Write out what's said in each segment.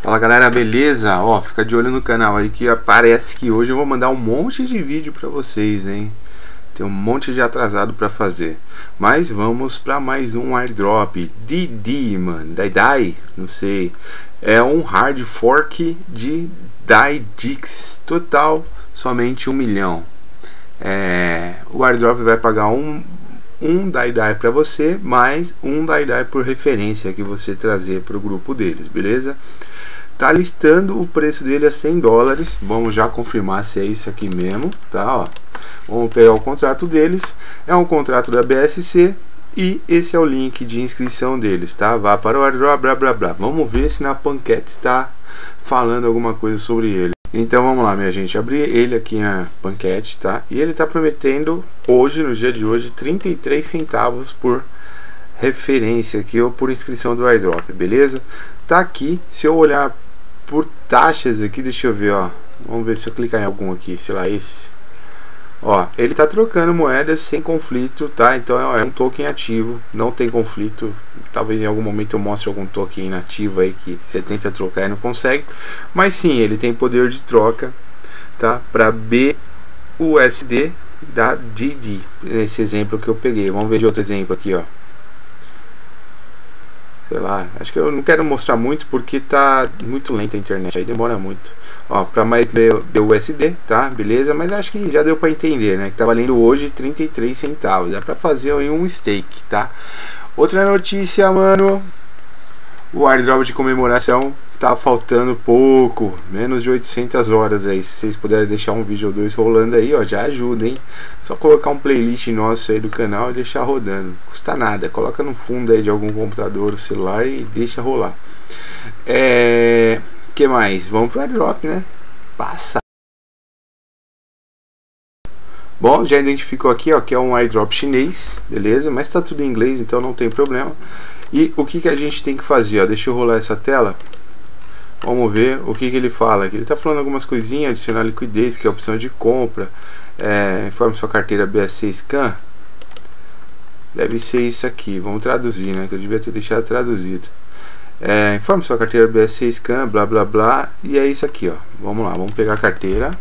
Fala galera, beleza? Ó, fica de olho no canal aí que aparece que hoje eu vou mandar um monte de vídeo pra vocês, hein? Tem um monte de atrasado pra fazer. Mas vamos pra mais um airdrop. DD, mano. Dai, não sei. É um hard fork de DaiDix. Total, somente 1 milhão. O airdrop vai pagar um DaiDai para você, mais um DaiDai por referência que você trazer para o grupo deles, beleza? Tá listando o preço dele a 100 dólares. Vamos já confirmar se é isso aqui mesmo, tá? Ó, vamos pegar o contrato deles. É um contrato da BSC e esse é o link de inscrição deles, tá? Vá para o airdrop, blá blá blá. Vamos ver se na Pancake está falando alguma coisa sobre ele. Então vamos lá, minha gente, abrir ele aqui na Pancake, tá? E ele tá prometendo hoje, no dia de hoje, 33 centavos por referência aqui ou por inscrição do airdrop, beleza? Tá aqui, se eu olhar por taxas aqui, deixa eu ver, ó. Vamos ver se eu clicar em algum aqui, sei lá, esse. Ó, ele tá trocando moedas sem conflito, tá? Então é um token ativo, não tem conflito. Talvez em algum momento eu mostre algum token inativo aí que você tenta trocar e não consegue. Mas sim, ele tem poder de troca, tá? Para BUSD da DD, nesse exemplo que eu peguei. Vamos ver de outro exemplo aqui, ó. Sei lá, acho que eu não quero mostrar muito porque tá muito lenta a internet, aí demora muito. Ó, para mais BUSD, tá? Beleza, mas acho que já deu para entender, né? Que tá valendo hoje 33 centavos. Dá para fazer aí um stake, tá? Outra notícia, mano. O airdrop de comemoração tá faltando pouco, menos de 800 horas aí. Se vocês puderem deixar um vídeo ou dois rolando aí, ó, já ajuda, hein? Só colocar um playlist nosso aí do canal e deixar rodando. Custa nada, coloca no fundo aí de algum computador ou celular e deixa rolar. Que mais? Vamos pro airdrop, né? Passa. Bom, já identificou aqui, ó, que é um airdrop chinês, beleza? Mas tá tudo em inglês, então não tem problema. E o que a gente tem que fazer, ó? Deixa eu rolar essa tela. Vamos ver o que ele fala. Ele está falando algumas coisinhas, adicionar liquidez, que é a opção de compra. Informe sua carteira BSC Scan. Deve ser isso aqui. Vamos traduzir, né? Que eu devia ter deixado traduzido. Informe sua carteira BSC Scan, blá blá blá. E é isso aqui, ó. Vamos lá, vamos pegar a carteira.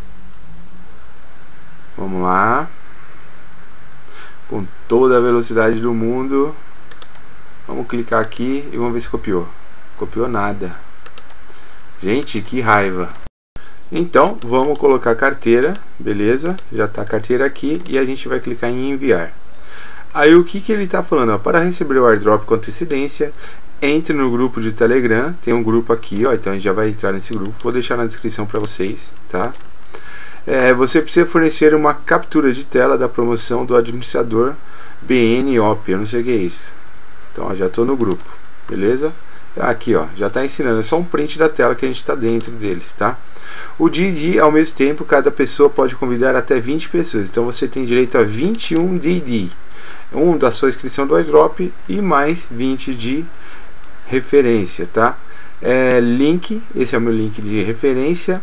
Vamos lá. Com toda a velocidade do mundo. Vamos clicar aqui e vamos ver se copiou. Copiou nada. Gente, que raiva. Então, vamos colocar a carteira, beleza? Já está a carteira aqui e a gente vai clicar em enviar. Aí o que ele está falando? Ó, para receber o airdrop com antecedência, entre no grupo de Telegram. Tem um grupo aqui, ó, então a gente já vai entrar nesse grupo. Vou deixar na descrição para vocês, tá? Você precisa fornecer uma captura de tela da promoção do administrador BNOP. Eu não sei o que é isso. Então, ó, já estou no grupo, beleza? Aqui, ó, já está ensinando, é só um print da tela que a gente está dentro deles, tá? O DD, ao mesmo tempo, cada pessoa pode convidar até 20 pessoas, então você tem direito a 21 DD, um da sua inscrição do airdrop e mais 20 de referência, tá? Link, esse é o meu link de referência,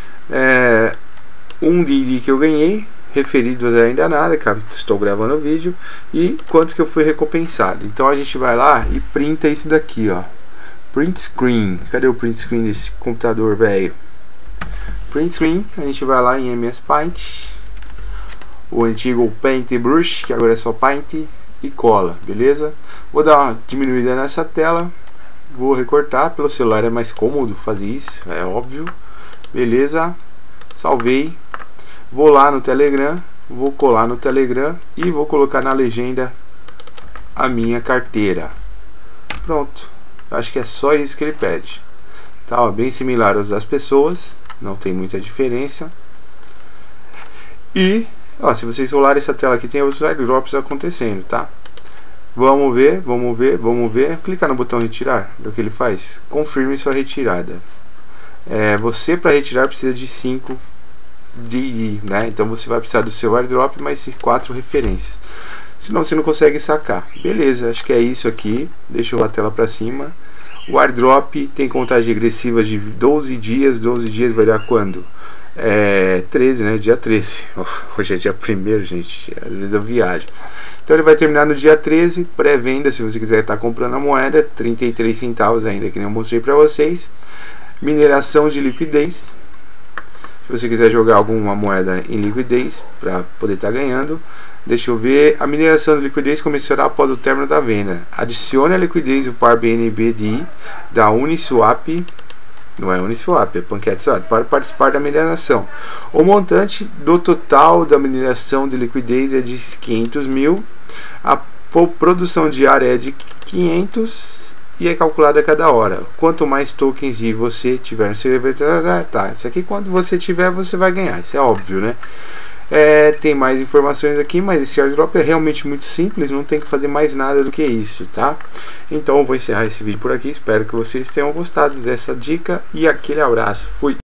um DD que eu ganhei, referidos ainda nada, cara, estou gravando o vídeo, e quanto que eu fui recompensado. Então a gente vai lá e printa isso daqui, ó. Print screen, cadê o print screen desse computador velho? Print screen, a gente vai lá em MS Paint, o antigo Paintbrush, que agora é só Paint, e cola, beleza? Vou dar uma diminuída nessa tela, vou recortar, pelo celular é mais cômodo fazer isso, é óbvio, beleza? Salvei, vou lá no Telegram, vou colar no Telegram e vou colocar na legenda a minha carteira. Pronto. Acho que é só isso que ele pede, tá? Ó, bem similar aos das pessoas, não tem muita diferença. E ó, se vocês rolarem essa tela aqui, tem outros airdrops acontecendo, tá? Vamos ver, vamos ver, vamos ver. Clicar no botão retirar, o que ele faz? Confirme sua retirada. Você, para retirar, precisa de 5 DD, né? Então você vai precisar do seu airdrop mais 4 referências, senão você não consegue sacar. Beleza, acho que é isso aqui. Deixa eu a tela para cima. O airdrop tem contagem regressiva de 12 dias. 12 dias vai dar quando? 13, né? Dia 13. Hoje é dia 1º, gente. Às vezes eu viajo. Então ele vai terminar no dia 13. Pré-venda, se você quiser estar comprando a moeda, 33 centavos ainda, que nem eu mostrei para vocês. mineração de liquidez. Se você quiser jogar alguma moeda em liquidez para poder estar ganhando, deixa eu ver. A mineração de liquidez começará após o término da venda. Adicione a liquidez o par BNB da Uniswap. Não é Uniswap, é PancakeSwap, para participar da mineração. O montante do total da mineração de liquidez é de 500 mil. A produção diária é de 500 e é calculada a cada hora. Quanto mais tokens de você tiver no seu servidor, tá, isso aqui quando você tiver você vai ganhar, isso é óbvio, né? Tem mais informações aqui, mas esse airdrop é realmente muito simples, não tem que fazer mais nada do que isso, tá? Então eu vou encerrar esse vídeo por aqui, espero que vocês tenham gostado dessa dica e aquele abraço, fui!